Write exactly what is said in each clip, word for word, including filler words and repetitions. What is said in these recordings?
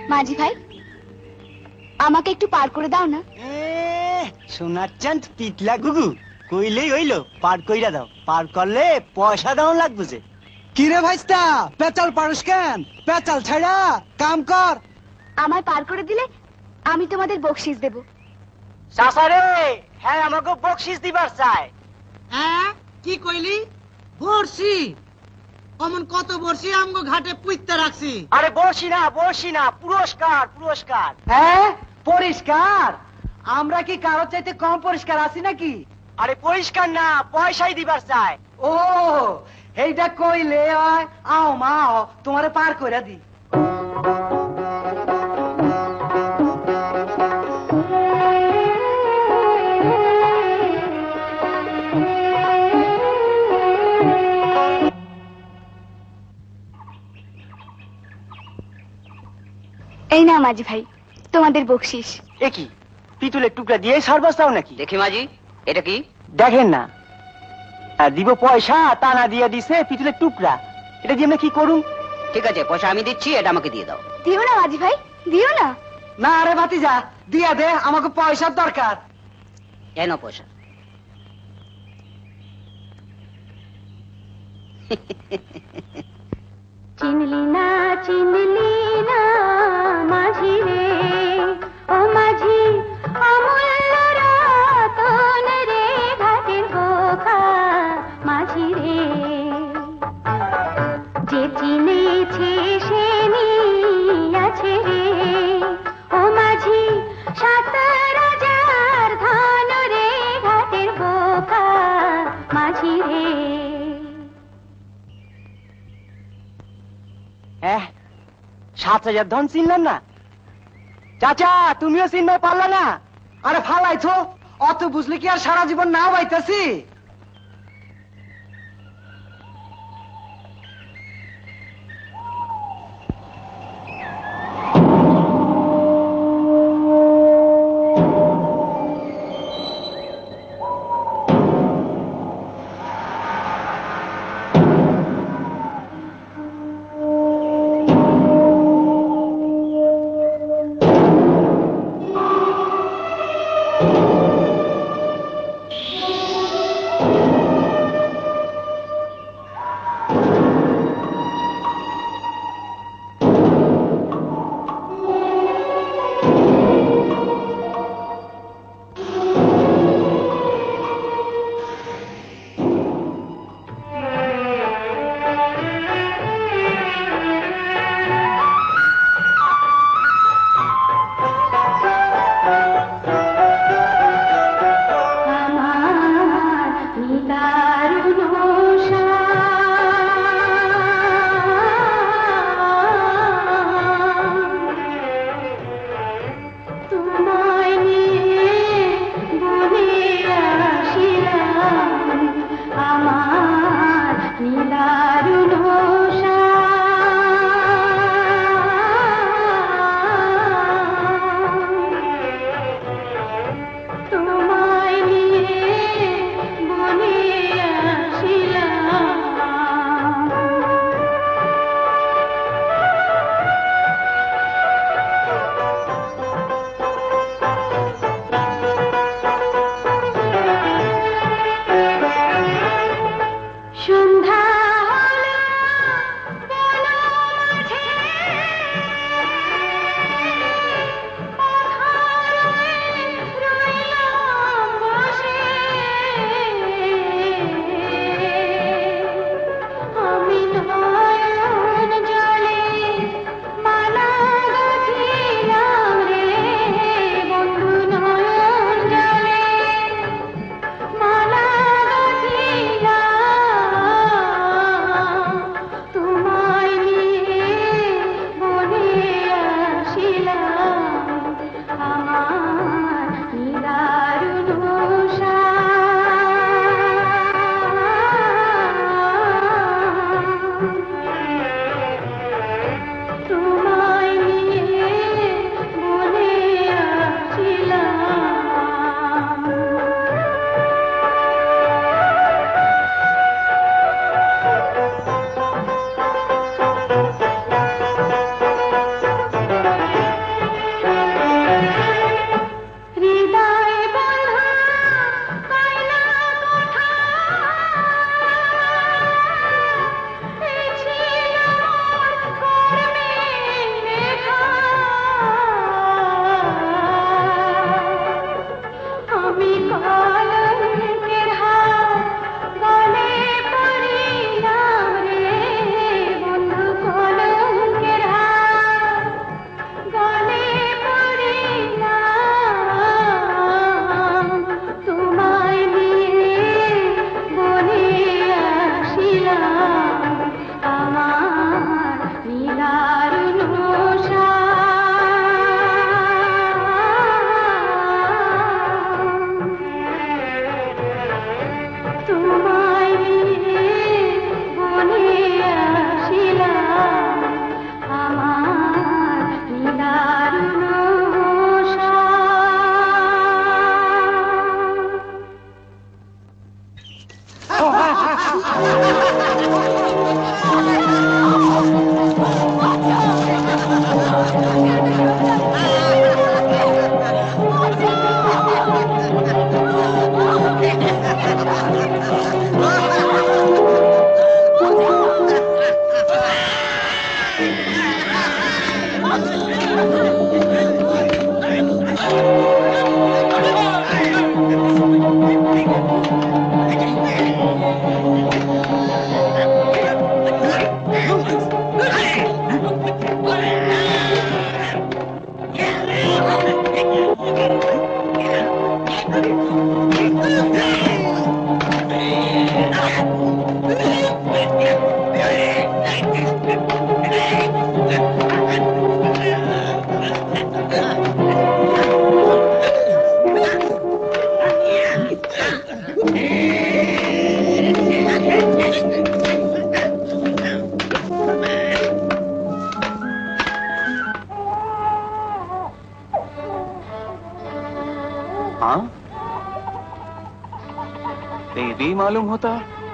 মাঝি ভাই আমাকে একটু পার করে দাও না। সোনার চাঁদ পিতলা গুগু কইলেই হইলো পার কইরা দাও, পার করলে পয়সা দাও লাগবে যে। কিরে ভাইস্তা পেচাল পারস কেন? পেচাল ছাড়া কাম কর। আমায় পার করে দিলে আমি তোমাদের বকশিস দেব। চাচারে হ্যাঁ আমাকে বকশিস দিবার চাই। হ্যাঁ কি কইলি? বর্ষি অমন কত বর্ষি আমগো ঘাটে পুইতে রাখছি। আরে বর্ষি না বর্ষি না পুরস্কার পুরস্কার। হ্যাঁ পরিষ্কার? আমরা কি কারো চাইতে কম পরিষ্কার আছি নাকি? আরে পরিষ্কার না পয়সাই দিবার চাই। ও এইটা কইলে হয় আও মা তোমারে পার করে দি। এই না মাঝি ভাই তোমাদের বকশিস। এ কি পিতলের টুকরা দিয়ে সারবাস দাও নাকি? দেখি মাঝি এটা কি দেখেন না। আর দিব পয়সা তা না দিয়ে দিছে পিতলের টুকরা, এটা দিয়ে আমরা কি করুম? ঠিক আছে পয়সা আমি দিচ্ছি, এটা আমাকে দিয়ে দাও। দিও না মাঝি ভাই দিও না। না রে ভাতিজা দিয়া দে, আমাকে পয়সার দরকার। কেন পয়সা? চিনলি না চিনলি না মাঝি রে ও মাঝি অমূল্য রতন রে ঘাটের বোকা মাঝি রে, যে চিনেছে সে নিয়াছে রে ও মাঝি সাত রাজার ধন রে ঘাটের বোকা মাঝি রে। সাত হাজার ধন চিনলেন না? চাচা তুমিও চিনতে পারলে না? আরে ফালাইছো, অত বুঝলে কি আর সারা জীবন না পাইতেছি? मालूम होता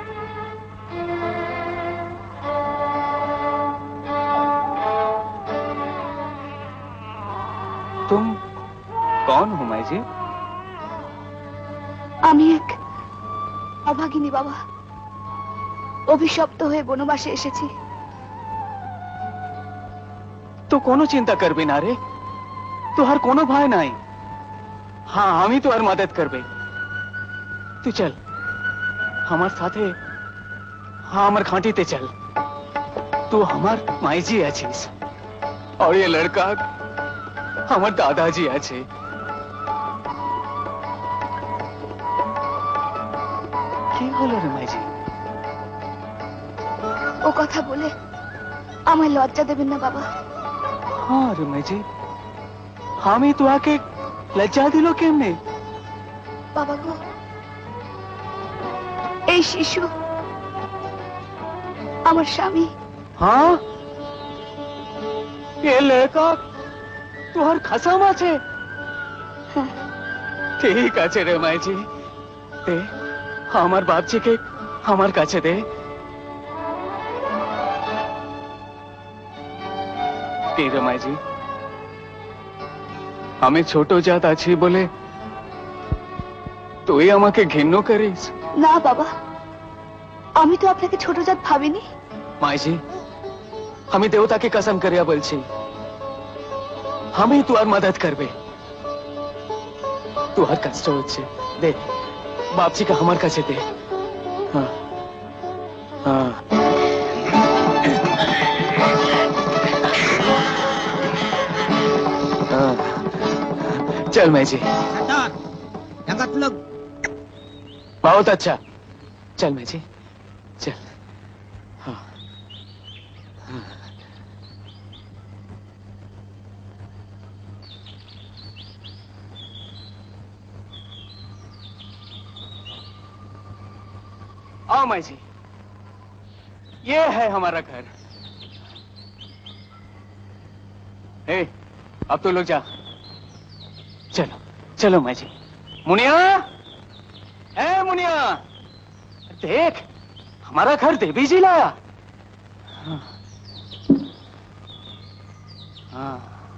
तुम कौन हो माई जी? আমি এক অভাগিনী বাবা, অভিশপ্ত হয়ে বনবাসে এসেছি। তো কোনো চিন্তা করবি না রে, তোহার কোনো ভয় নাই। हाँ আমি তোর মদদ করবে। तू चल हमार साथे, हाँ हमार खांटीते चल। तू हमार माईजी आछिस और ये लड़का हमार दादाजी आछे। কি হলো রে মাইজি? ও কথা বলে আমায় লজ্জা দেবেন না বাবা। हाँ रे माईजी, আমি তো আকে লজ্জা দিল কেমনে? বাবা গো, এই শিশু আমার স্বামী। हाँ ये लड़का তোর খাসাম আছে? ঠিক আছে রে মাইজি, দে আমার বাপজিকে আমার কাছে দে। কে রে মাইজি, আমি ছোট জাত আছি বলে তুই আমাকে ঘৃণ্য করিস? না বাবা, আমি তো আপনাকে ছোট জাত ভাবিনি। মাইজি, আমি দেবতাকে কসম করিয়া বলছি, আমি তোর মদদ করবে। তোর কষ্ট হচ্ছে, দে বাপজিকে আমার কাছে দে। हाँ, हाँ। हाँ, चल माईजी। बहुत अच्छा, चल माईजी चल। हाँ, हाँ। आओ माईजी, ये है हमारा घर। ए, अब तो लोग जा। चलो चलो माईजी। मुनिया, ए मुनिया, देख हमारा घर देवी जी लाया। हाँ, हाँ।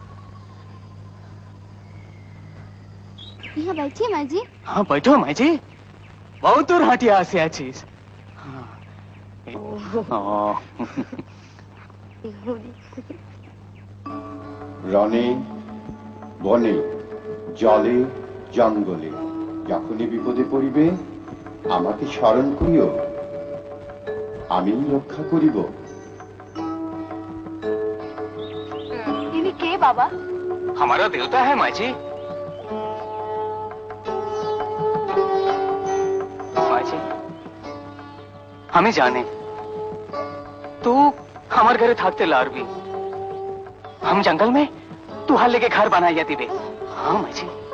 यहाँ बैठिए माँ जी। हाँ बैठो माँ जी, बहुत दूर हटिया से आछिस। রনে বনে জলে জঙ্গলে যখনই বিপদে পড়িবে আমাকে স্মরণ করিও, আমি রক্ষা করিব। তিনি কে বাবা? हमारा देवता है माँ जी। माँ जी हमें जाने तू हमारे घरे थाकते लारबी, हम जंगल में तू हाल लेके घर बनाया दिबे। हाँ माँ जी।